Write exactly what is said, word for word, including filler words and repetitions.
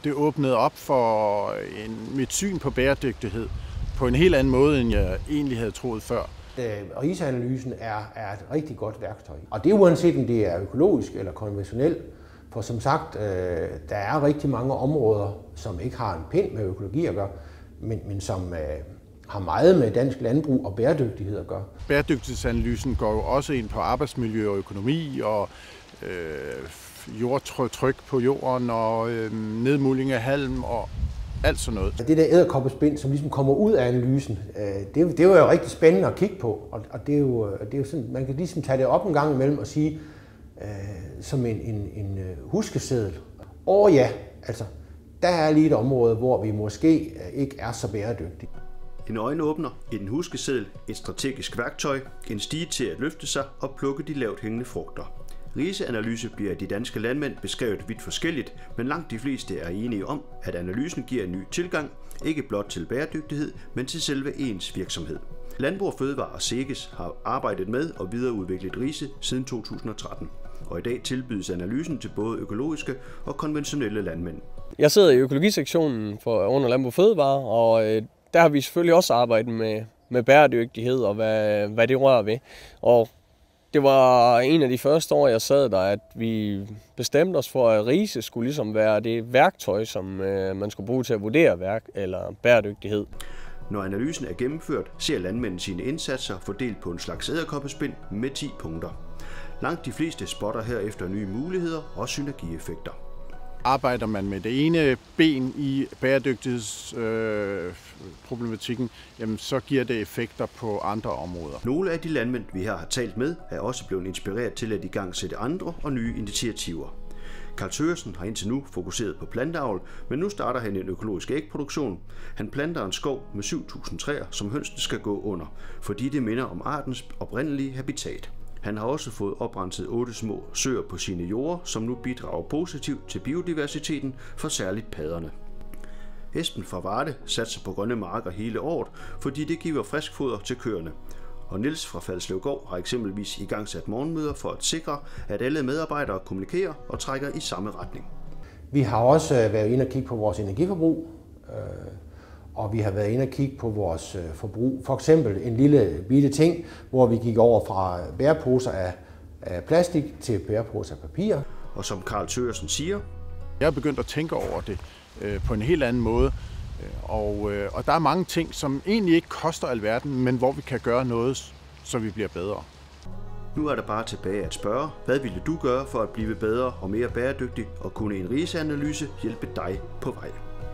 det åbnede op for en, mit syn på bæredygtighed på en helt anden måde, end jeg egentlig havde troet før. RISE-analysen er, er et rigtig godt værktøj. Og det er uanset om det er økologisk eller konventionelt. For som sagt, øh, der er rigtig mange områder, som ikke har en pind med økologi at gøre, men, men som øh, har meget med dansk landbrug og bæredygtighed at gøre. Bæredygtighedsanalysen går jo også ind på arbejdsmiljø og økonomi og øh, jordtryk på jorden og øh, nedmulding af halm og alt sådan noget. Det der edderkoppespind, som ligesom kommer ud af analysen, øh, det, det var jo rigtig spændende at kigge på. Og, og det er jo, det er jo sådan, man kan ligesom tage det op en gang imellem og sige, øh, som en, en, en huskeseddel. Og ja, altså, der er lige et område, hvor vi måske ikke er så bæredygtige. En øjenåbner, en huskeseddel, et strategisk værktøj, en stige til at løfte sig og plukke de lavt hængende frugter. RISE-analyse bliver af de danske landmænd beskrevet vidt forskelligt, men langt de fleste er enige om, at analysen giver en ny tilgang, ikke blot til bæredygtighed, men til selve ens virksomhed. Landbrug & Fødevare og SEGES har arbejdet med og videreudviklet RISE siden to tusind og tretten, og i dag tilbydes analysen til både økologiske og konventionelle landmænd. Jeg sidder i økologisektionen for under Landbrug & Fødevare, og øh, der har vi selvfølgelig også arbejdet med, med bæredygtighed og hvad, hvad det rører ved. Og det var en af de første år, jeg sad der, at vi bestemte os for, at RISE skulle ligesom være det værktøj, som øh, man skulle bruge til at vurdere værk eller bæredygtighed. Når analysen er gennemført, ser landmænden sine indsatser fordelt på en slags edderkoppespind med ti punkter. Langt de fleste spotter herefter nye muligheder og synergieffekter. Arbejder man med det ene ben i bæredygtighedsproblematikken, øh, jamen så giver det effekter på andre områder. Nogle af de landmænd, vi her har talt med, er også blevet inspireret til at igangsætte andre og nye initiativer. Carl Thøgersen har indtil nu fokuseret på planteavl, men nu starter han en økologisk ægproduktion. Han planter en skov med syv tusind træer, som hønsene skal gå under, fordi det minder om artens oprindelige habitat. Han har også fået oprenset otte små søer på sine jorder, som nu bidrager positivt til biodiversiteten for særligt padderne. Esben fra Varde satser på grønne marker hele året, fordi det giver frisk foder til køerne. Og Niels fra Fadslevgård har eksempelvis igangsat morgenmøder for at sikre, at alle medarbejdere kommunikerer og trækker i samme retning. Vi har også været inde og kigge på vores energiforbrug, og vi har været inde og kigge på vores forbrug. For eksempel en lille bitte ting, hvor vi gik over fra bæreposer af, af plastik til bæreposer af papir. Og som Carl Thøgersen siger, jeg er begyndt at tænke over det øh, på en helt anden måde. Og, øh, og der er mange ting, som egentlig ikke koster alverden, men hvor vi kan gøre noget, så vi bliver bedre. Nu er der bare tilbage at spørge, hvad ville du gøre for at blive bedre og mere bæredygtig, og kunne en RISE-analyse hjælpe dig på vej?